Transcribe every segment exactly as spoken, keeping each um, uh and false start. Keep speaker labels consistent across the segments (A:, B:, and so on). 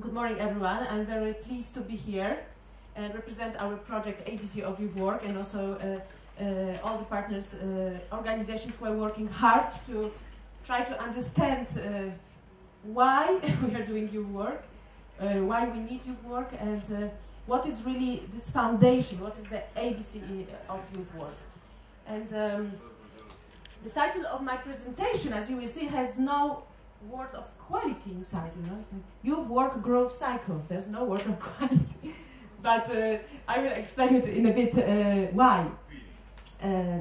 A: Good morning, everyone. I'm very pleased to be here and represent our project A B C of Youth Work, and also uh, uh, all the partners, uh, organizations who are working hard to try to understand uh, why we are doing youth work, uh, why we need youth work, and uh, what is really this foundation, what is the A B C of youth work. And um, the title of my presentation, as you will see, has no word of quality inside, you know. Youth work growth cycle. There's no word of quality. But uh, I will explain it in a bit uh, why. Uh,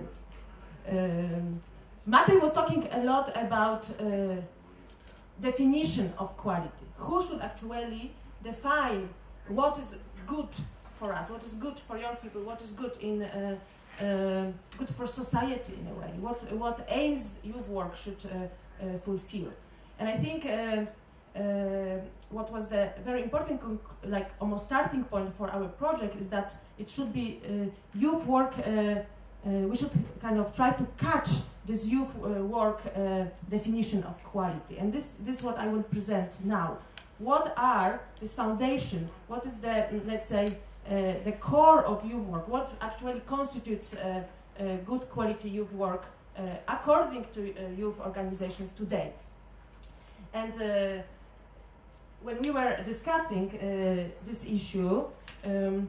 A: um, Matej was talking a lot about uh, definition of quality. Who should actually define what is good for us, what is good for young people, what is good in uh, uh, good for society in a way, what what aims youth work should uh, uh, fulfill. And I think uh, uh, what was the very important, like almost starting point for our project is that it should be uh, youth work. Uh, uh, we should kind of try to catch this youth uh, work uh, definition of quality. And this, this is what I will present now. What are this foundation? What is the, let's say, uh, the core of youth work? What actually constitutes uh, uh, good quality youth work uh, according to uh, youth organizations today? And uh, when we were discussing uh, this issue, um,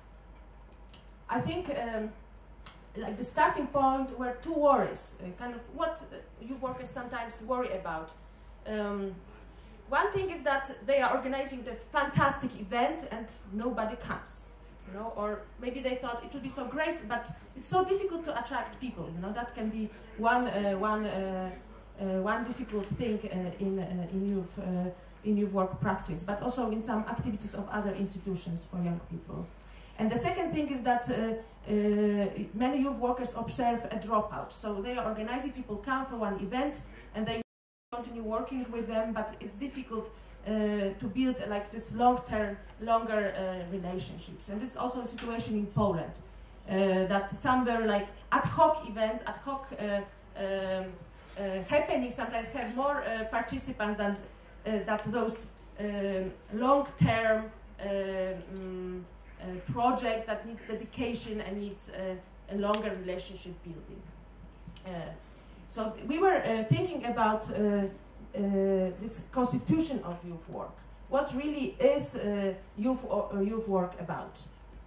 A: I think um, like the starting point were two worries, uh, kind of what youth workers sometimes worry about. Um, one thing is that they are organizing the fantastic event and nobody comes, you know, or maybe they thought it would be so great, but it's so difficult to attract people, you know. That can be one uh, one. Uh, Uh, one difficult thing uh, in, uh, in, youth, uh, in youth work practice, but also in some activities of other institutions for young people. And the second thing is that uh, uh, many youth workers observe a dropout. So they are organizing, people come for one event and they continue working with them, but it's difficult uh, to build uh, like this long-term, longer uh, relationships. And it's also a situation in Poland, uh, that some very like ad hoc events, ad hoc uh, um, Uh, happening sometimes have more uh, participants than uh, that those uh, long-term uh, um, uh, projects that needs dedication and needs uh, a longer relationship building. Uh, so we were uh, thinking about uh, uh, this constitution of youth work. What really is uh, youth, or, uh, youth work about?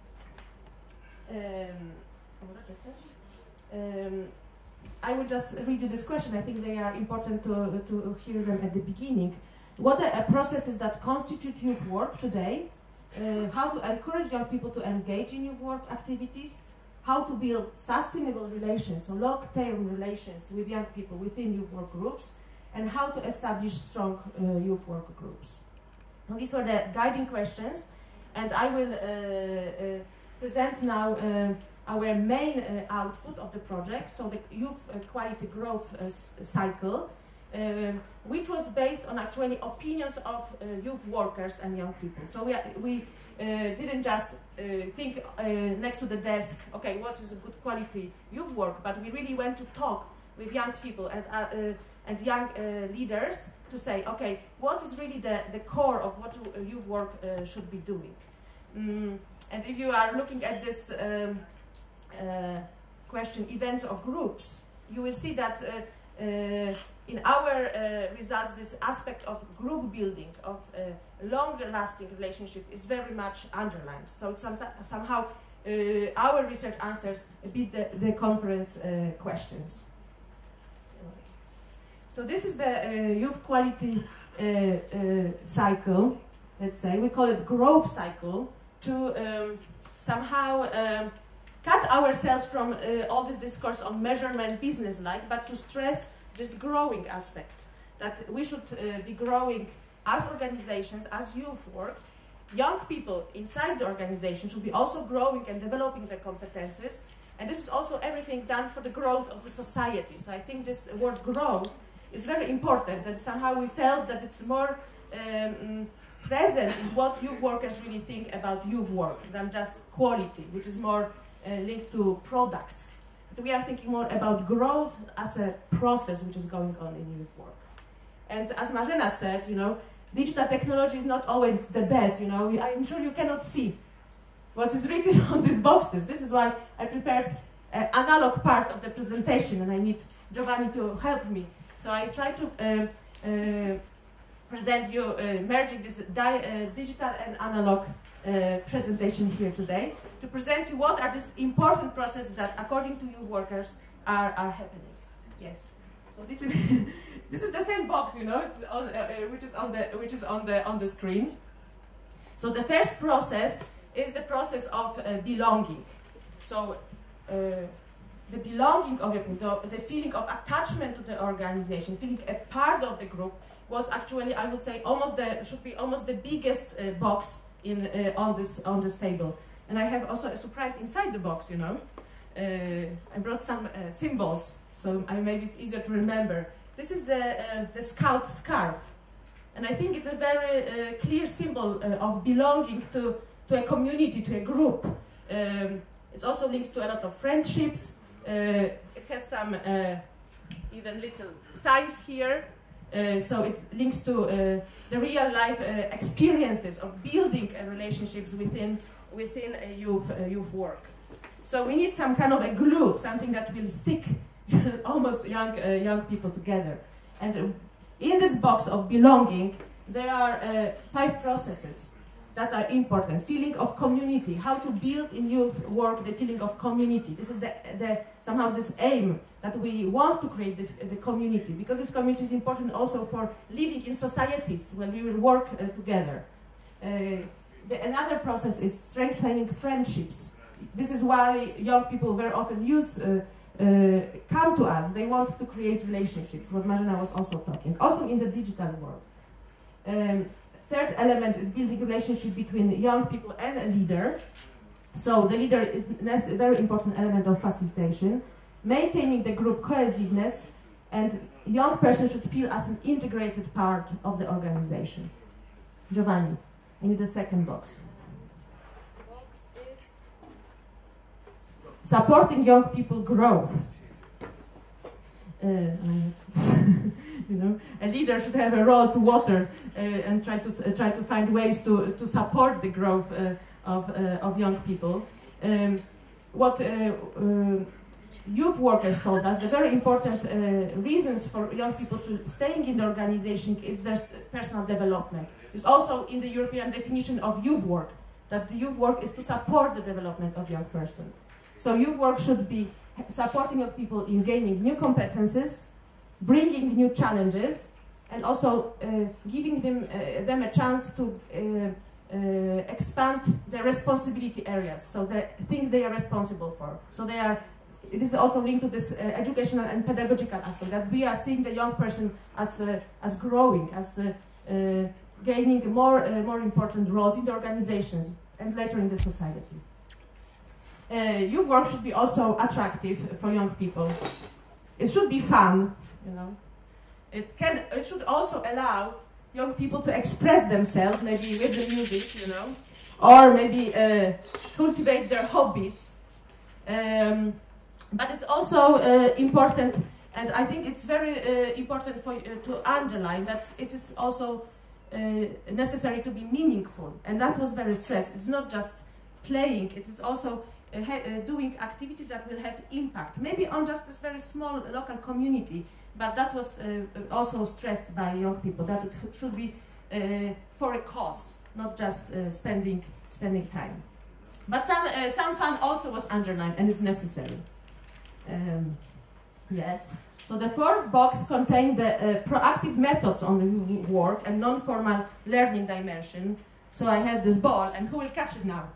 A: Um, um, I will just read you this question. I think they are important to, to hear them at the beginning. What are processes that constitute youth work today? Uh, how to encourage young people to engage in youth work activities? How to build sustainable relations, so long-term relations with young people within youth work groups? And how to establish strong uh, youth work groups? Now, these are the guiding questions. And I will uh, uh, present now uh, our main uh, output of the project, so the youth uh, quality growth uh, cycle, uh, which was based on actually opinions of uh, youth workers and young people. So we, we uh, didn't just uh, think uh, next to the desk, okay, what is a good quality youth work, but we really went to talk with young people and, uh, uh, and young uh, leaders to say, okay, what is really the, the core of what youth work uh, should be doing? Mm, and if you are looking at this um, Uh, question, events or groups, you will see that uh, uh, in our uh, results this aspect of group building, of uh, longer lasting relationship is very much underlined. So it's some somehow uh, our research answers a bit the, the conference uh, questions. So this is the uh, youth quality uh, uh, cycle, let's say. We call it growth cycle to um, somehow um, cut ourselves from uh, all this discourse on measurement business-like, but to stress this growing aspect, that we should uh, be growing as organizations, as youth work. Young people inside the organization should be also growing and developing their competences, and this is also everything done for the growth of the society. So I think this word growth is very important, and somehow we felt that it's more um, present in what youth workers really think about youth work than just quality, which is more Uh, linked to products. But we are thinking more about growth as a process which is going on in youth work. And as Marzena said, you know, digital technology is not always the best, you know. I'm sure you cannot see what is written on these boxes. This is why I prepared an analog part of the presentation, and I need Giovanni to help me. So I try to uh, uh, present you, uh, merging this di uh, digital and analog uh, presentation here today, to present you what are these important processes that, according to youth workers, are, are happening. Yes. So this is this is the same box, you know, it's on, uh, which is on the which is on the on the screen. So the first process is the process of uh, belonging. So uh, the belonging of the, the feeling of attachment to the organization, feeling a part of the group, was actually, I would say, almost the should be almost the biggest uh, box in uh, on this on this table. And I have also a surprise inside the box, you know. Uh, I brought some uh, symbols, so I, maybe it's easier to remember. This is the, uh, the scout scarf, and I think it's a very uh, clear symbol uh, of belonging to, to a community, to a group. Um, it also links to a lot of friendships. Uh, it has some uh, even little signs here, uh, so it links to uh, the real life uh, experiences of building uh, relationships within, within a youth, uh, youth work. So we need some kind of a glue, something that will stick almost young, uh, young people together. And uh, in this box of belonging, there are uh, five processes that are important. Feeling of community, how to build in youth work the feeling of community. This is the, the somehow this aim that we want to create the, the community, because this community is important also for living in societies where we will work uh, together. Uh, the, another process is strengthening friendships. This is why young people very often use, uh, uh, come to us. They want to create relationships, what Marzena was also talking, also in the digital world. Um, third element is building relationship between young people and a leader. So the leader is a very important element of facilitation. Maintaining the group cohesiveness, and young person should feel as an integrated part of the organization. Giovanni, I need a second box. Supporting young people growth. Uh, you know, a leader should have a role to water uh, and try to uh, try to find ways to to support the growth uh, of uh, of young people. Um, what uh, uh, youth workers told us, the very important uh, reasons for young people to staying in the organization is their personal development. It's also in the European definition of youth work, that the youth work is to support the development of young person. So youth work should be supporting young people in gaining new competences, bringing new challenges, and also uh, giving them, uh, them a chance to uh, uh, expand their responsibility areas, so the things they are responsible for. So they are, this is also linked to this uh, educational and pedagogical aspect, that we are seeing the young person as, uh, as growing, as uh, uh, gaining more, uh, more important roles in the organizations and later in the society. Uh, youth work should be also attractive for young people. It should be fun, you know. It can. It should also allow young people to express themselves, maybe with the music, you know, or maybe uh, cultivate their hobbies. Um, but it's also uh, important, and I think it's very uh, important for uh, to underline that it is also uh, necessary to be meaningful, and that was very stressed. It's not just playing; it is also Uh, uh, doing activities that will have impact, maybe on just this very small local community, but that was uh, also stressed by young people, that it should be uh, for a cause, not just uh, spending spending time. But some uh, some fun also was underlined, and it's necessary. Um, yes. So the fourth box contained the uh, proactive methods on the work and non-formal learning dimension. So I have this ball, and who will catch it now?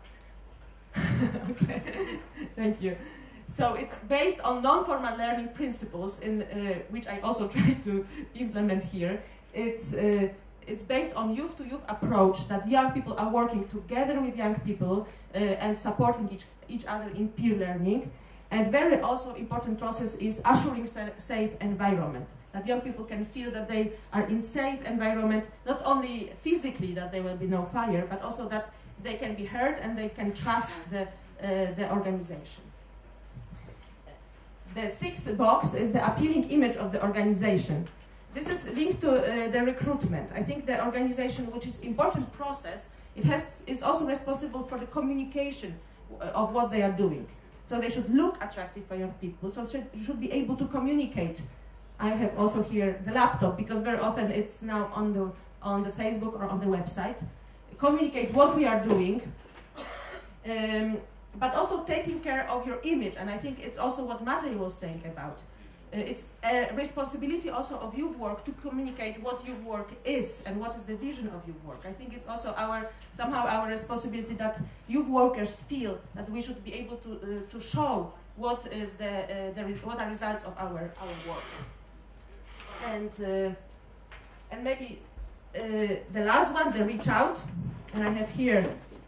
A: Okay, thank you. So it's based on non-formal learning principles, in uh, which I also try to implement here. It's uh, it's based on youth-to-youth approach, that young people are working together with young people uh, and supporting each each other in peer learning. And very also important process is assuring sa safe environment, that young people can feel that they are in safe environment, not only physically that there will be no fire, but also that they can be heard and they can trust the, uh, the organization. The sixth box is the appealing image of the organization. this is linked to uh, the recruitment. I think the organization, which is important process, it has is also responsible for the communication of what they are doing. So they should look attractive for young people. So should, should be able to communicate. I have also here the laptop, because very often it's now on the on the Facebook or on the website. Communicate what we are doing, um, but also taking care of your image. And I think it's also what Matej was saying about. Uh, it's a responsibility also of youth work to communicate what youth work is and what is the vision of youth work. I think it's also our somehow our responsibility that youth workers feel that we should be able to uh, to show what is the, uh, the what are results of our our work. And uh, and maybe uh, the last one, the reach out, and I have here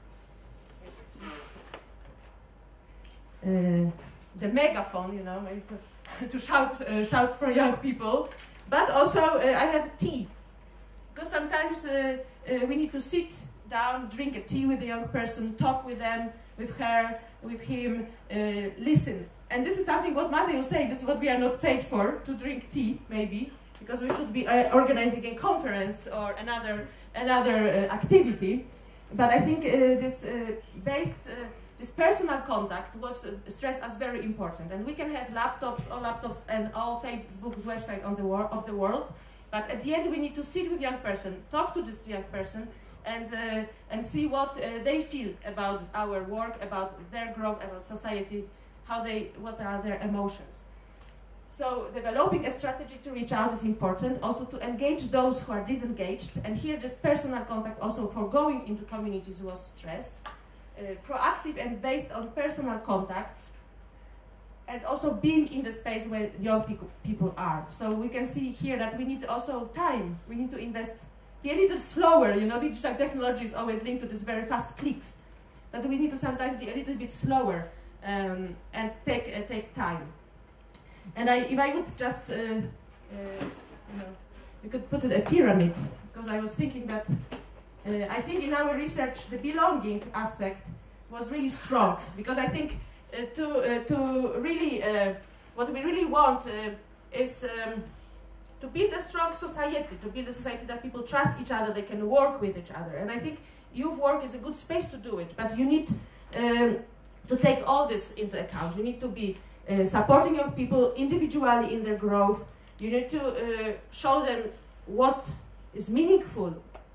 A: uh, the megaphone, you know, maybe to shout uh, shout for young people, but also uh, I have tea, because sometimes uh, uh, we need to sit down, drink a tea with a young person, talk with them, with her, with him, uh, listen. And this is something what Matej was saying, this is what we are not paid for, to drink tea, maybe, because we should be uh, organizing a conference or another another uh, activity. But I think uh, this uh, based, uh, this personal contact was uh, stressed as very important. And we can have laptops, all laptops and all Facebook's website on the wor of the world. But at the end, we need to sit with young person, talk to this young person, and uh, and see what uh, they feel about our work, about their growth, about society, how they, what are their emotions. So developing a strategy to reach out is important, also to engage those who are disengaged. And here this personal contact also for going into communities was stressed. Uh, proactive and based on personal contacts, and also being in the space where young people, people are. So we can see here that we need also time, we need to invest, be a little slower, you know, digital technology is always linked to this very fast clicks, but we need to sometimes be a little bit slower um, and take, uh, take time. And I, if I would just, uh, uh, you know, we could put it a pyramid, because I was thinking that uh, I think in our research the belonging aspect was really strong, because I think uh, to uh, to really uh, what we really want uh, is um, to build a strong society, to build a society that people trust each other, they can work with each other. And I think youth work is a good space to do it, but you need um, to take all this into account. You need to be Uh, supporting young people individually in their growth. You need to uh, show them what is meaningful,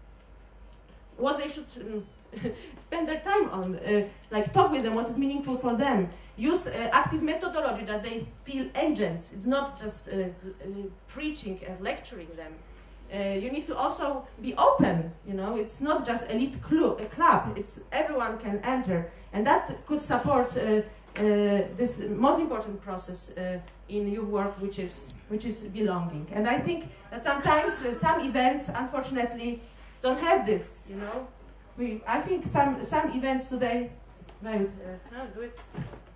A: what they should um, spend their time on, uh, like talk with them, what is meaningful for them. Use uh, active methodology that they feel agents. It's not just uh, uh, preaching and lecturing them. Uh, you need to also be open, you know, it's not just elite clu a club, it's everyone can enter, and that could support uh, Uh, this most important process uh, in youth work, which is which is belonging. And I think that sometimes uh, some events, unfortunately, don't have this. You know, we I think some some events today. Wait, uh, no, do it.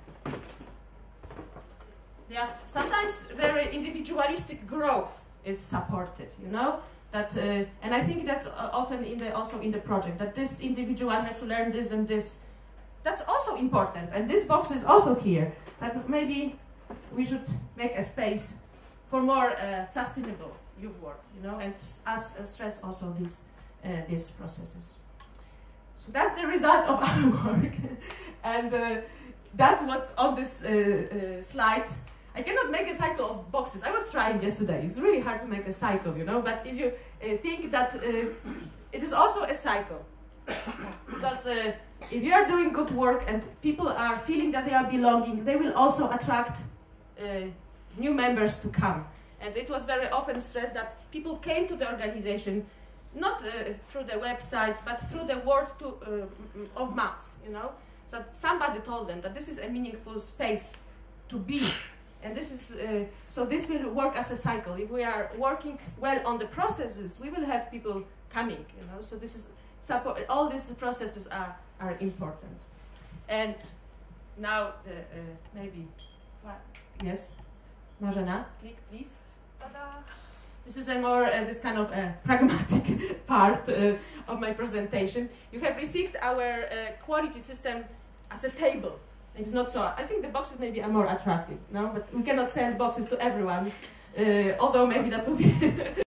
A: Yeah, sometimes very individualistic growth is supported. You know that, uh, and I think that's uh, often in the also in the project that this individual has to learn this and this. That's also important, and this box is also here. That maybe we should make a space for more uh, sustainable youth work, you know, and us uh, stress also these uh, these processes. So that's the result of our work, and uh, that's what's on this uh, uh, slide. I cannot make a cycle of boxes. I was trying yesterday. It's really hard to make a cycle, you know. But if you uh, think that uh, it is also a cycle. Because uh, if you are doing good work and people are feeling that they are belonging, they will also attract uh, new members to come. And it was very often stressed that people came to the organization not uh, through the websites, but through the word to, uh, of mouth, you know. So somebody told them that this is a meaningful space to be. And this is, uh, so this will work as a cycle. If we are working well on the processes, we will have people coming, you know. So this is, support, all these processes are, are important. And now, the, uh, maybe, what? Yes, Marzena, click please. Ta-da. This is a more, uh, this kind of uh, pragmatic part uh, of my presentation. You have received our uh, quality system as a table. It's not so, I think the boxes maybe are more attractive, no? But we cannot send boxes to everyone, uh, although maybe that would be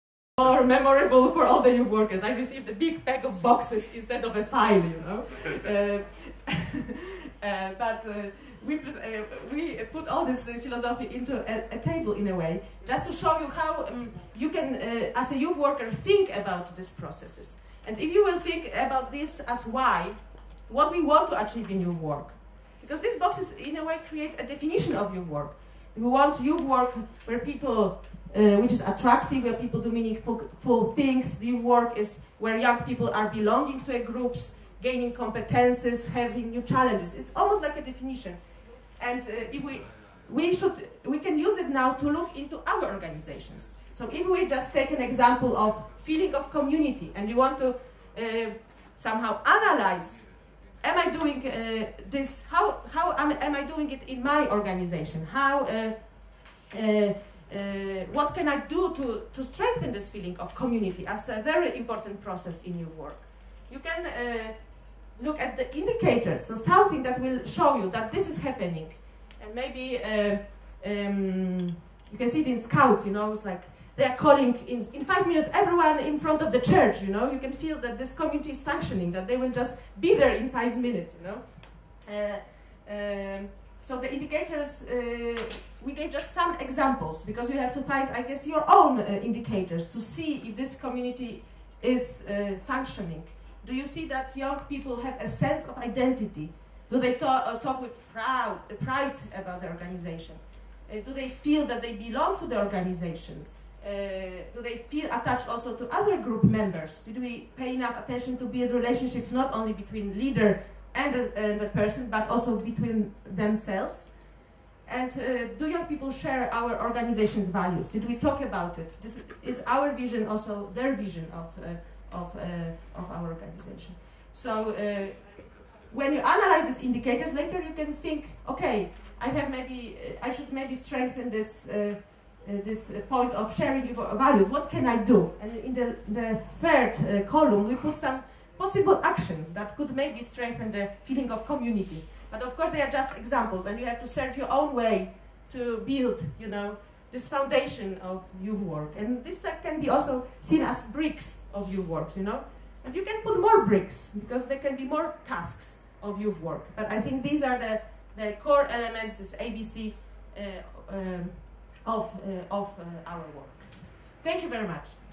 A: memorable for all the youth workers. I received a big pack of boxes instead of a file, you know. uh, uh, but uh, we, uh, we put all this uh, philosophy into a, a table in a way, just to show you how um, you can, uh, as a youth worker, think about these processes. And if you will think about this as why, what we want to achieve in youth work. Because these boxes, in a way, create a definition of youth work. We want youth work where people, uh, which is attractive, where people do meaningful things. Youth work is where young people are belonging to a groups, gaining competences, having new challenges. It's almost like a definition. And uh, if we, we should, we can use it now to look into our organizations. So if we just take an example of feeling of community, and you want to uh, somehow analyze, am I doing uh, this, how, how am, am I doing it in my organization? How, uh, uh, uh, what can I do to, to strengthen this feeling of community as a very important process in your work? You can uh, look at the indicators, so something that will show you that this is happening. And maybe, uh, um, you can see it in Scouts, you know, it's like, they are calling in, in five minutes everyone in front of the church, you know. You can feel that this community is functioning, that they will just be there in five minutes, you know. Uh, um, so the indicators, uh, we gave just some examples, because you have to find, I guess, your own uh, indicators to see if this community is uh, functioning. Do you see that young people have a sense of identity? Do they talk, uh, talk with proud, uh, pride about the organization? Uh, do they feel that they belong to the organization? Uh, do they feel attached also to other group members? Did we pay enough attention to build relationships not only between leader and the, and the person, but also between themselves? And uh, do young people share our organization's values? Did we talk about it? This is our vision also their vision of, uh, of, uh, of our organization. So uh, when you analyze these indicators, later you can think, okay, I have maybe, uh, I should maybe strengthen this uh, Uh, this uh, point of sharing values. What can I do? And in the, the third uh, column, we put some possible actions that could maybe strengthen the feeling of community. But of course, they are just examples, and you have to search your own way to build, you know, this foundation of youth work. And this uh, can be also seen as bricks of youth work, you know. And you can put more bricks, because there can be more tasks of youth work. But I think these are the, the core elements, this A B C, uh, um, of, uh, of uh, our work. Thank you very much.